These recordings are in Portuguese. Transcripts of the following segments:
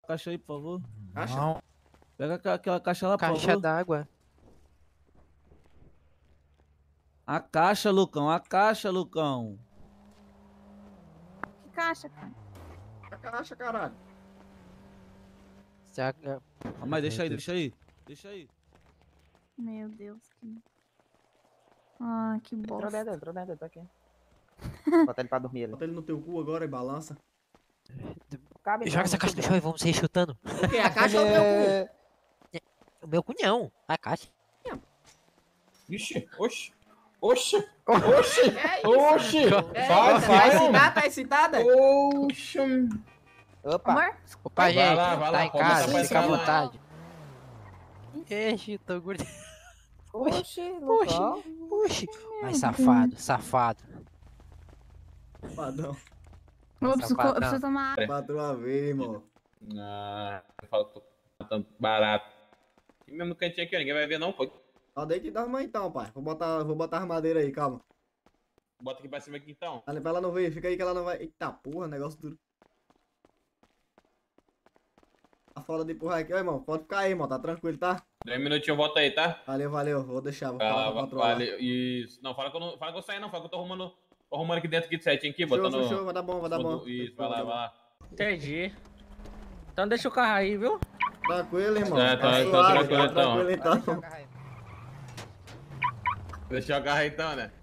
Caixa aí, por favor. Caixa? Não. Pega aquela caixa lá, por favor. Caixa d'água. A caixa, Lucão. A caixa, Lucão. Que caixa, cara? A caixa, caralho. Mas deixa aí, deixa aí. Deixa aí. Meu Deus, que... Ah, que bosta. Entrou dentro, tô aqui. Bota ele pra dormir ali. Bota ele no teu cu agora e balança. Joga essa caixa no chão e vamos sair chutando. O quê? A caixa ou o teu cu? O meu cunhão, a caixa. Vixe, oxi. Oxi. Oxi. Oxi. Vai, Vai, tá excitada? Oxi. Opa, Amor? opa, Vai gente, lá, vai lá, tá em pode casa, botar pra fica à cima. vontade. Ixi, tô gordo. Oxi, Lucão. Oxi. Ai, safado, safado. Padrão. Eu Sapatão. preciso tomar água. Patroa veio, irmão. Eu falo que tô matando barato. E mesmo no cantinho aqui, ó, ninguém vai ver não, pô. Só deita e dorme então, pai. Vou botar as madeiras aí, calma. Bota aqui pra cima aqui então. Pra ela não ver, fica aí que ela não vai... Eita porra, negócio duro. Tá foda de empurrar aqui, ó, irmão. Pode ficar aí, irmão, tá tranquilo, tá? 2 minutinhos, volta aí, tá? Valeu, valeu. Vou deixar, vou falar pra patroa. lá. Valeu. Isso. Não, fala que eu não vou sair não, fala que eu tô arrumando aqui dentro aqui certinho aqui, Show, botando... show, vai dar bom, vai dar bom. Isso, vai lá. Entendi. Então deixa o carro aí, viu? Tranquilo, irmão. É, tá suave, tranquilo, então. tranquilo então. Deixa o carro aí então, né?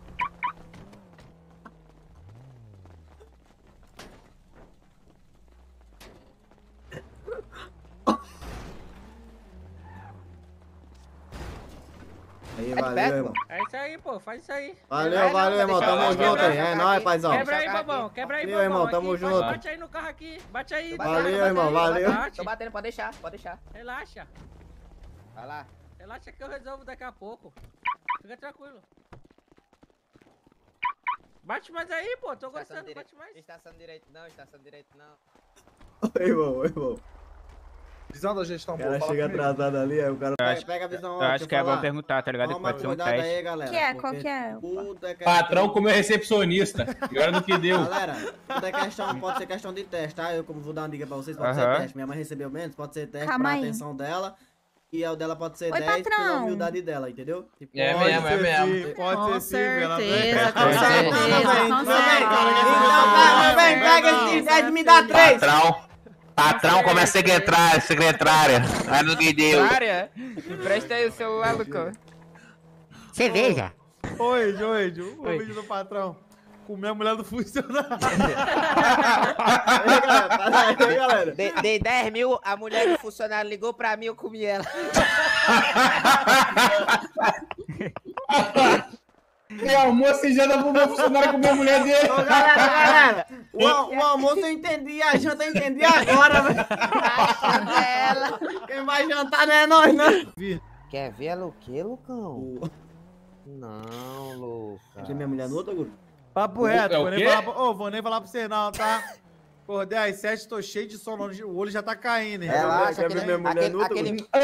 Aí, valeu, irmão. É isso aí, pô. Faz isso aí. Valeu, valeu, irmão. Tamo deixar junto aí. aqui. É nóis, paizão. Quebra aí, babão. Quebra aí, Valeu, babão. irmão, tamo Aqui, junto. Bate aí no carro aqui. Bate aí. Valeu, irmão, valeu. Bate. Tô batendo, pode deixar, pode deixar. Relaxa. Vai lá. Relaxa que eu resolvo daqui a pouco. Fica tranquilo. Bate mais aí, pô. Tô gostando. Bate mais. Estação direito não, estação direito não. Oi, irmão, oi, irmão. Visão da gestão O boa. cara fala chega comigo. atrasado ali, aí o cara acho- pega a visão. Eu acho que é bom perguntar, tá ligado? Que Toma pode ser um cuidado teste. aí, galera. Que é? Qual porque que é? Tudo é questão... Patrão como é recepcionista. E olha no que deu. Galera, tudo é questão, pode ser questão de teste, tá? Eu como vou dar uma dica pra vocês, pode ser Aham. teste. Minha mãe recebeu menos, pode ser teste Calma pra aí. atenção dela. E o dela pode ser Oi, 10 pela patrão. humildade dela, entendeu? Tipo, É mesmo, é mesmo. Pode ser sim, ela não certeza, com Com certeza, certeza. Meu bem, pega esse 10 e me dá 3. Patrão, como é secretária. Aí no que deu. Área. Empresta aí o celular, Lucão. Cerveja. Oi, o vídeo do patrão. Comer a mulher do funcionário. Aí, galera, para aí, galera. Dei 10 mil, a mulher do funcionário ligou pra mim, eu comi ela. E almoço e janta pro meu funcionário comer a mulher dele. Ô, galera, o almoço eu entendi, a janta eu entendi agora, velho. Ela. Quem vai jantar não é nós, não. Quer ver ela o quê, Lucão? Não, Lucas. Tem minha mulher no outro, Guru? Papo reto, É o vou nem quê? falar vou nem falar pra você não, tá? Acordei às 7, tô cheio de sono, o olho já tá caindo, irmão. Relaxa, Quer ver minha mulher no outro,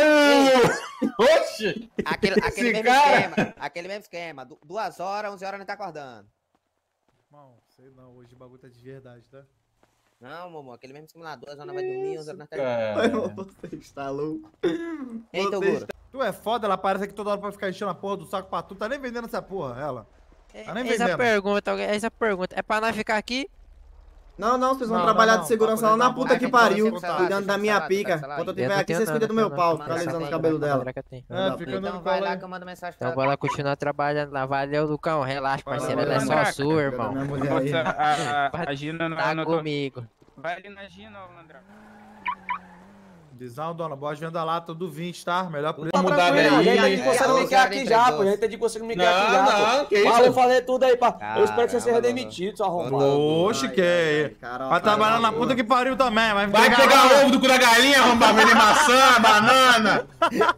Oxi! aquele mesmo cara. esquema. Aquele mesmo esquema. 2 horas, 11 horas não tá acordando. Irmão, sei não, hoje o bagulho tá de verdade, tá? Não, mamãe, aquele mesmo esquema lá. 2 horas não vai dormir, 11 horas não tá Ai, irmão, você está louco. Ei, Você Toguro. Tu é foda, ela parece aqui toda hora pra ficar enchendo a porra do saco pra tu. Tá nem vendendo essa porra, ela. Tá nem vendendo. Essa pergunta. É pra nós ficar aqui? Não, vocês vão Não, trabalhar não, de segurança pra lá na poder puta dar que uma pariu, conta, cuidando da minha celular, pica. celular. Quando eu tiver aqui, vocês cuidam do meu pau, ficar alisando o cabelo dela. É, fica Então andando vai com lá ela. que eu mando mensagem pra Então ela. bora continuar trabalhando lá. Valeu, Lucão. Relaxa, parceiro. Ela é só Mandraca. sua, irmão. Minha mulher aí. A Gina Tá não. comigo. Vai ali na Gina, ô Mandraca. Visão, dona, bora vender a lata do 20, tá? Melhor preço. Vamos mudar Já entendi daí. que você não me quer aqui já, pô. Já entendi que você não me quer aqui já, pô. Não, que Fala, eu isso? falei tudo aí, pá. Eu espero que você seja Caramba, demitido, seu arrombado. Oxe, que é. Vai trabalhar na puta que pariu também, mas Vai pegar ovo do cu da galinha, vamos vender maçã, banana.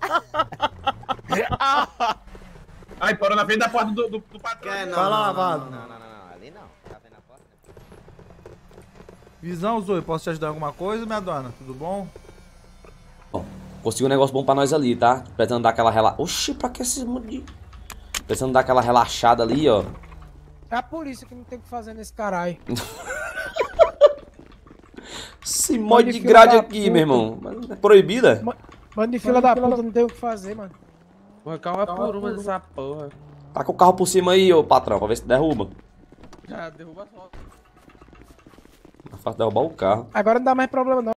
Ai, parou na frente da porta do patrão. Quer não, Vai lá, não, lavado. não, não, Não. Ali não. Tá vendo a porta? Visão, Zoe, posso te ajudar em alguma coisa, minha dona? Tudo bom? Consegui um negócio bom pra nós ali, tá? Precisando dar aquela relaxada. Oxi, pra que esse monte de... Precisando dar aquela relaxada ali, ó. É a polícia que não tem o que fazer nesse caralho. Esse mod de grade aqui, meu irmão. É proibida? Mano de fila da puta, não tem o que fazer, mano. Porra, calma por uma dessa porra. Tá com o carro por cima aí, ô patrão, pra ver se derruba. Já derruba só. É fácil derrubar o carro. Agora não dá mais problema, não.